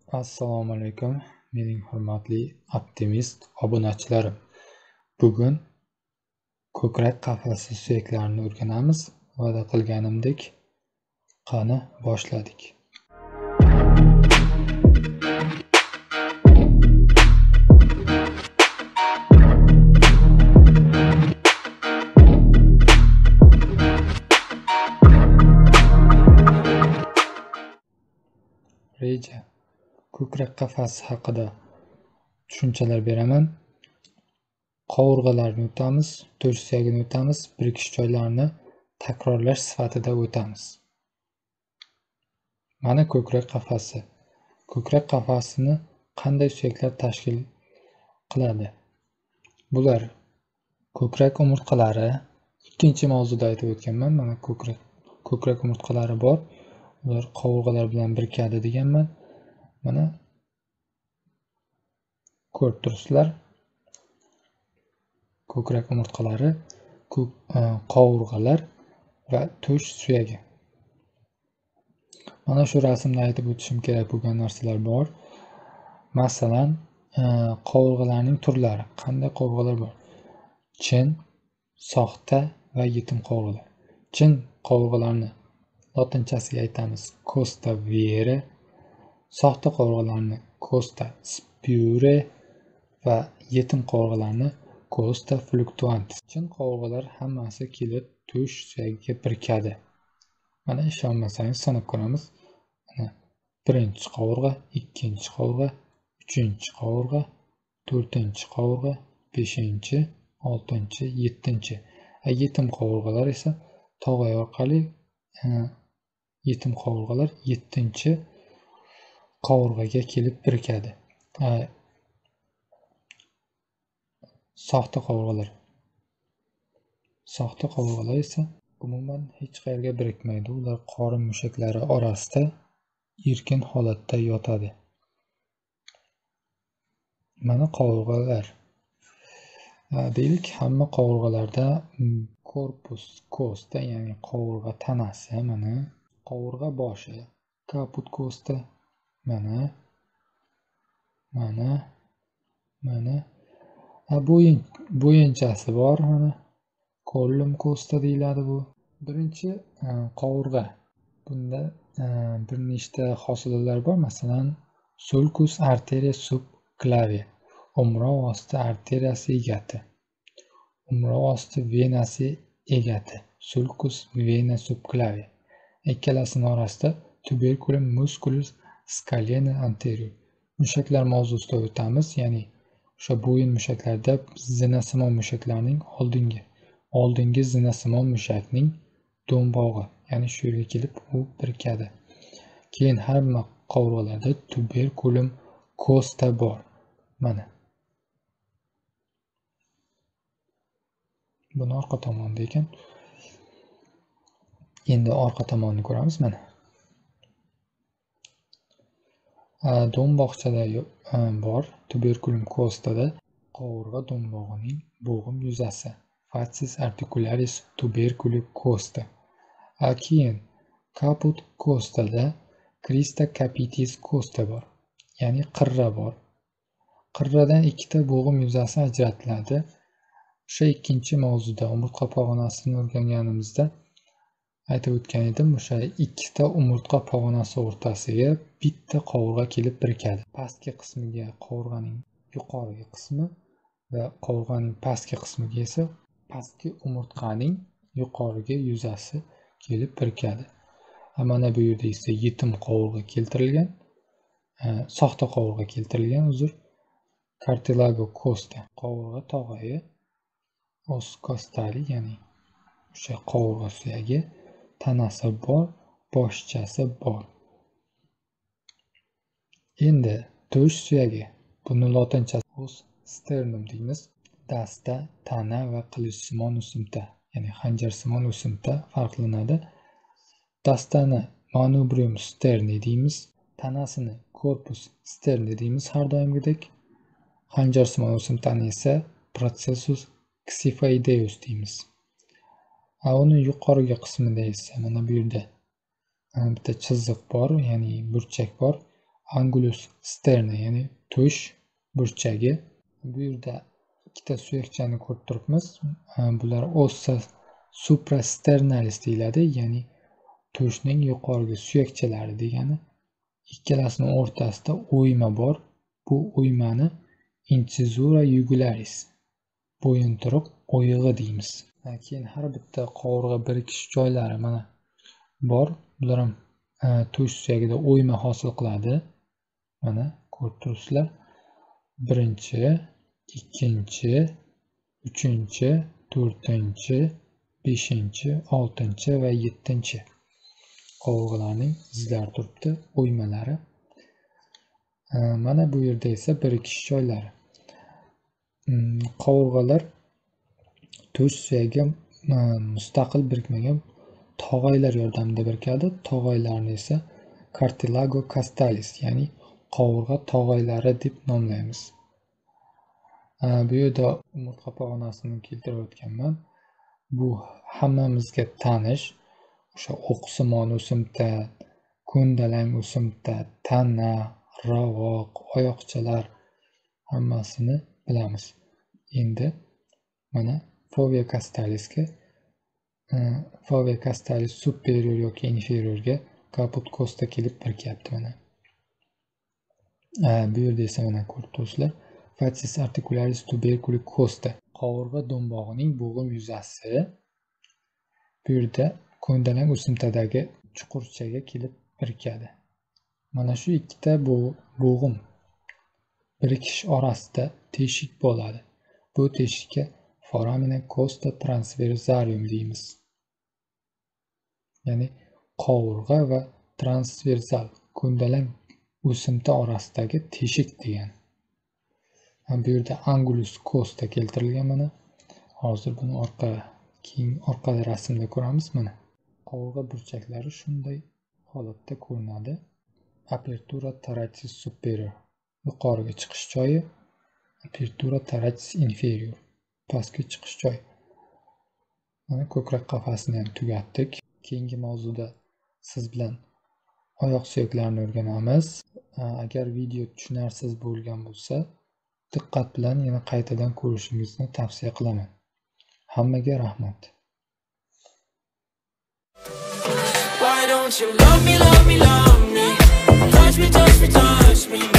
Assalomu alaykum, mening hurmatli optimist obunachilarim. Bugun ko'krak qafasi suyaklarini o'rganamiz. Va'da qilganimdek, qani boshladik. Reja. Ko'krak qafasi haqida tushunchalar beraman. Qovurg'alarni o'tamiz, to'sh suyagini o'tamiz, birikish joylarini takrorlash sifatida o'tamiz. Mana ko'krak qafasi. Ko'krak qafasini qanday suyaklar tashkil qiladi? Bular ko'krak umurtqalari. Ikkinchi mavzuda aytib o'tganman. Mana ko'krak umurtqalari bor. Ular qovurg'alar bilan birikadi deganman. Mana ko'rib turibsizlar. Ko'krak umurtqalari, qovurg'alar va to'sh suyagi. Mana shu rasmda aytib o'tishim kerak bo'lgan narsalar bor. Masalan, qovurg'alarning turlari. Qanday qovurg'alar bor? Chin, soxta va yetim qovurg'alar. Chin qovurg'alarni lotinchasiga aytamiz costa vere, soxta qovurg'alarni costa spure va yetim qovurg'alarni costa fluctuantis. Chin qovurg'alar hammasi kelib to'sh suyagiga birikadi. Mana ishonmasangiz sanab ko'ramiz. Mana birinchi qovurg'a, ikkinchi qovurg'a, uchinchi qovurg'a, to'rtinchi qovurg'a, beshinchi, oltinchi, yettinchi. Yetim qovurg'alar esa tog'ay orqali yetim qovurg'alar yettinchi qovurg'aga kelib birikadi. Soxta qovurg'alar esa umuman hech qayerga birikmaydi. Ular qorin mushaklari orasida erkin holatda yotadi. Mana qovurg'alar. Deylik, hamma qovurg'alarda korpus kosta, ya'ni qovurg'a tanasi, mana qovurg'a boshi, kaput kosta, mana bo'yinchasi bor, mana kollum kosta deyiladi bu. Birinchi qovurg'a. Bunda bir nechta hosilalar bor. Masalan, sulcus arteria subclavia, umrov osti arteriyasi egati, umrov osti venasi egati, sulcus vena subclavia. Ikkalasining orasida tuberculum musculus scalene anterior. Mushaklar mavzusida o'tamiz, ya'ni o'sha bo'yin mushaklarida zinasimon mushaklarning oldingi zinasimon mushakning do'mbog'i, ya'ni shu yerga kelib u birikadi. Keyin hamma qovurg'alarda tuberculum costa bor. Mana buni orqa tomonda ekan. Endi orqa tomonni ko'ramiz. Mana do'mboqchada bor. Tuberculum costada qovurg'a do'mbog'ining bo'g'im yuzasi, facies articularis tuberculi costa. Keyin caput costada crista capitis costa bor, ya'ni qirra bor. Qirradan ikkita bo'g'im yuzasi ajratiladi. O'sha ikkinchi mavzuda umurtqa pog'onasini o'rganganimizda aytib o'tgan edim. O'sha ikkita umurtqa pog'onasi o'rtasiga bitta qovurg'a kelib birikadi. Pastki qismiga qovurg'aning yuqorgi qismi va qovurg'aning pastki qismiga esa pastki umurtqaning yuqorgi yuzasi kelib birikadi. Mana bu yerda esa yetim qovurg'a keltirilgan, soxta qovurg'a keltirilgan, cartilago costa, qovurg'a tog'ayi, os costali, ya'ni o'sha qovurg'a suyagi, tanasi bor, boshchasi bor. Endi to'sh suyagi, buni lotinchasi os sternum deymiz. Dasta, tana va qilichsimon o'simta, ya'ni xanjarsimon o'simta farqlanadi. Dastani manubrium sterni deymiz, tanasini corpus sterni deymiz har doimgidek. Xanjarsimon o'simtani esa processus xiphoideus deymiz. Uni yuqorgi qismida esa mana bu yerda bitta chiziq bor, ya'ni burchak bor. angulus sterni, ya'ni tush burchagi. Bu yerda ikkita suyakchani ko'rib turibmiz. Bular ossa suprasternalis deyiladi, ya'ni tushning yuqorgi suyakchalari degani. Ikkalasining o'rtasida o'yma bor. Bu o'ymani incisura jugularis, bo'yinturuq o'yig'i deymiz. Keyin har bitta qovurg'a birikish joylari mana bor. Bular ham tush suyagida o'yma hosil qiladi. Mana ko'rib turibsizlar. Birinchi, ikkinchi, uchinchi, to'rtinchi, beshinchi, oltinchi va yettinchi qovurg'alarning izlari turibdi, o'ymalari. Mana bu yerda esa birikish joylari. Qovurg'alar tush suyagiga mustaqil birikmagan tog'aylar yordamida birikadi. Tog'aylarni esa cartilago castalis, ya'ni qovurg'a tog'aylari deb nomlaymiz. Bu yerda umurtqa pog'onasini keltirib o'tganman. Bu hammamizga tanish o'sha o'qsimon o'simta, ko'ndalang o'simta, tana, ravoq, oyoqchalar hammasini bilamiz. Endi mana fovea castalis superior yoki inferiorga caput costa kelib birikyapti mana. Bu yerda esa mana ko'rib turibsizlar. Fasciis articularis tuberculi costa, qovurg'a do'mbog'ining bo'g'im yuzasi. Bu yerda ko'ndalang o'simtadagi chuqurchaga kelib birikadi. Mana shu ikkita bo'g'im birikish orasida teshik bo'ladi. Bu teshikka foramina costa transversarium deymiz. Ya'ni qovurg'a va transversal ko'ndalang o'simta orasidagi teshik degan. Bu yerda angulus costa keltirilgan mana. Hozir buni orqa rasmda ko'ramiz mana. Qovurg'a burchaklari shunday holatda ko'rinadi. Apertura thoracis superior, yuqoriga chiqish joyi. Apertura thoracis inferior, pastga chiqish joyi. Mana ko'krak qafasini ham tugatdik. Keyingi mavzuda siz bilan oyoq suyaklarini o'rganamiz. Agar video tushunarsiz bo'lgan bo'lsa, diqqat bilan yana qaytadan ko'rishingizni tavsiya qilaman. Hammaga rahmat. Why don't you love me, love me, love me? Touch me, touch me, touch me.